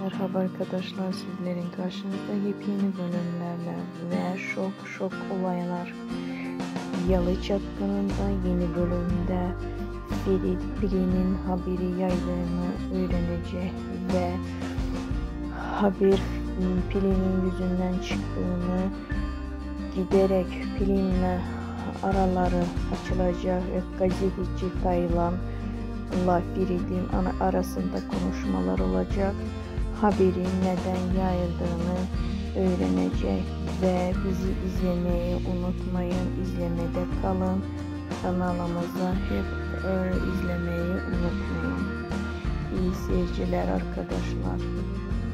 Merhaba arkadaşlar, sizlerin karşınızda yepyeni bölümlerle ve şok olaylar. Yalı Çapkını'nda yeni bölümde Ferit Pelin'in haberi yaydığını öğrenecek ve haber Pelin'in yüzünden çıktığını, giderek Pelin'le araları açılacak ve gazeteci Taylan'la Ferit'in arasında konuşmalar olacak. Haberin neden yayıldığını öğrenecek ve bizi izlemeyi unutmayın. İzlemede kalın. Kanalımıza hep izlemeyi unutmayın. İyi seyirciler arkadaşlar.